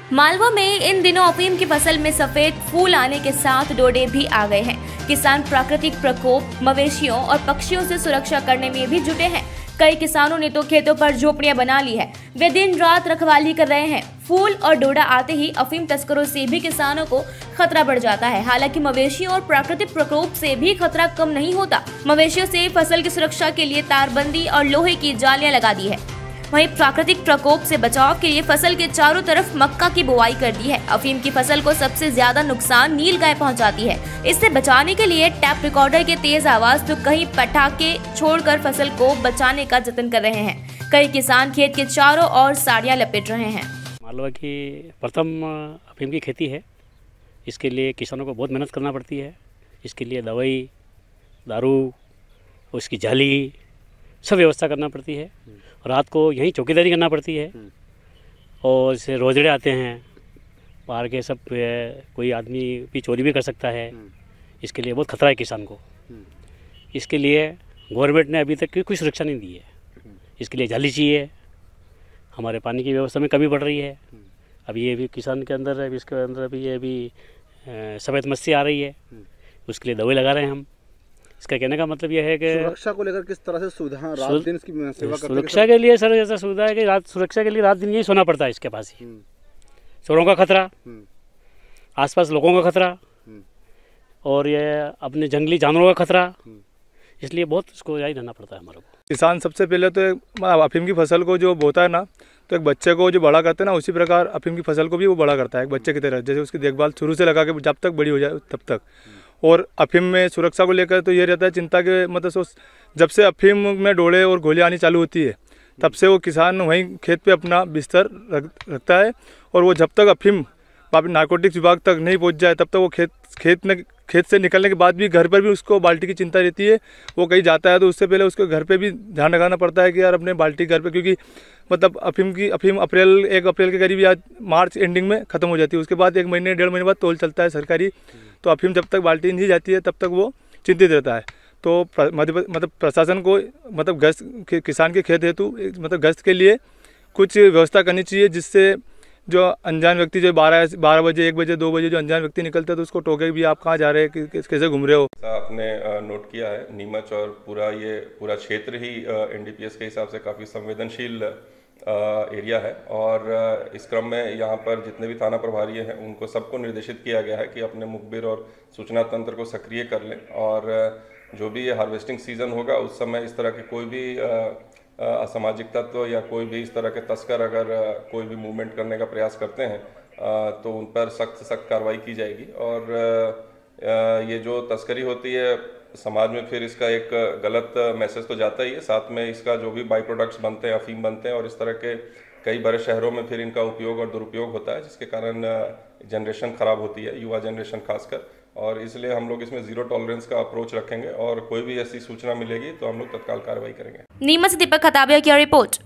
मालवा में इन दिनों अफीम की फसल में सफेद फूल आने के साथ डोडे भी आ गए हैं। किसान प्राकृतिक प्रकोप, मवेशियों और पक्षियों से सुरक्षा करने में भी जुटे हैं। कई किसानों ने तो खेतों पर झोपड़ियां बना ली है। वे दिन रात रखवाली कर रहे हैं। फूल और डोडा आते ही अफीम तस्करों से भी किसानों को खतरा बढ़ जाता है। हालांकि मवेशियों और प्राकृतिक प्रकोप से भी खतरा कम नहीं होता। मवेशियों से फसल की सुरक्षा के लिए तारबंदी और लोहे की जालियां लगा दी है। वहीं प्राकृतिक प्रकोप से बचाव के लिए फसल के चारों तरफ मक्का की बुआई कर दी है। अफीम की फसल को सबसे ज्यादा नुकसान नीलगाय पहुंचाती है। इससे बचाने के लिए टैप रिकॉर्डर के तेज आवाज तो कहीं पटाखे छोड़कर फसल को बचाने का जतन कर रहे हैं। कई किसान खेत के चारों ओर साड़ियां लपेट रहे हैं। मालवा की प्रथम अफीम की खेती है। इसके लिए किसानों को बहुत मेहनत करना पड़ती है। इसके लिए दवाई, दारू, उसकी जाली सब व्यवस्था करना पड़ती है। रात को यहीं चौकीदारी करना पड़ती है। और इससे रोजड़े आते हैं बाहर के, सब कोई आदमी भी चोरी भी कर सकता है। इसके लिए बहुत खतरा है किसान को। इसके लिए गवर्नमेंट ने अभी तक कोई सुरक्षा नहीं दी है। इसके लिए जाली चाहिए। हमारे पानी की व्यवस्था में कमी पड़ रही है। अभी ये भी किसान के अंदर, अभी इसके अंदर अभी ये भी सफ़ेद मस्ती आ रही है। उसके लिए दवाई लगा रहे हैं हम। इसका कहने का मतलब यह है कि सुरक्षा को लेकर किस तरह से सुविधा रात दिन इसकी सेवा करते हैं? सुरक्षा के लिए सर ऐसा सुविधा है कि सुरक्षा के लिए रात दिन यही सोना पड़ता है। इसके पास ही चोरों का खतरा, आसपास लोगों का खतरा और ये अपने जंगली जानवरों का खतरा, इसलिए बहुत इसको यही रहना पड़ता है हमारे को। किसान सबसे पहले तो अफीम की फसल को जो बोता है ना, तो एक बच्चे को जो बड़ा करते हैं ना, उसी प्रकार अफीम की फसल को भी वो बड़ा करता है एक बच्चे की तरह। जैसे उसकी देखभाल शुरू से लगा के जब तक बड़ी हो जाए तब तक। और अफीम में सुरक्षा को लेकर तो ये रहता है चिंता के, मतलब जब से अफीम में डोले और गोलियां आनी चालू होती है तब से वो किसान वहीं खेत पे अपना बिस्तर रखता है। और वो जब तक अफीम नारकोटिक्स विभाग तक नहीं पहुंच जाए तब तक वो खेत से निकलने के बाद भी घर पर भी उसको बाल्टी की चिंता रहती है। वो कहीं जाता है तो उससे पहले उसको घर पे भी ध्यान रखना पड़ता है कि यार अपने बाल्टी घर पे, क्योंकि मतलब अफीम 1 अप्रैल के करीब या मार्च एंडिंग में ख़त्म हो जाती है। उसके बाद 1 महीने 1.5 महीने बाद तोल चलता है सरकारी। तो अफीम जब तक बाल्टी नहीं जाती है तब तक वो चिंतित रहता है। तो मतलब प्रशासन को मतलब गश्त किसान के खेत हेतु मतलब गश्त के लिए कुछ व्यवस्था करनी चाहिए, जिससे जो अनजान व्यक्ति जो 12 बजे 1 बजे 2 बजे जो अनजान व्यक्ति निकलते हैं तो उसको टोके भी आप कहाँ जा रहे हैं, कैसे घूम रहे हो। आपने नोट किया है नीमच और पूरा क्षेत्र ही एनडीपीएस के हिसाब से काफ़ी संवेदनशील एरिया है। और इस क्रम में यहाँ पर जितने भी थाना प्रभारी हैं उनको सबको निर्देशित किया गया है कि अपने मुखबिर और सूचना तंत्र को सक्रिय कर लें। और जो भी ये हार्वेस्टिंग सीजन होगा उस समय इस तरह के कोई भी असामाजिक तत्व या कोई भी इस तरह के तस्कर अगर कोई भी मूवमेंट करने का प्रयास करते हैं तो उन पर सख्त से सख्त कार्रवाई की जाएगी। और ये जो तस्करी होती है समाज में फिर इसका एक गलत मैसेज तो जाता ही है, साथ में इसका जो भी बाई प्रोडक्ट्स बनते हैं, अफीम बनते हैं और इस तरह के कई बड़े शहरों में फिर इनका उपयोग और दुरुपयोग होता है, जिसके कारण जनरेशन खराब होती है, युवा जनरेशन खासकर। और इसलिए हम लोग इसमें 0 टॉलरेंस का अप्रोच रखेंगे और कोई भी ऐसी सूचना मिलेगी तो हम लोग तत्काल कार्रवाई करेंगे। नीमच से दीपक खताबिया की रिपोर्ट।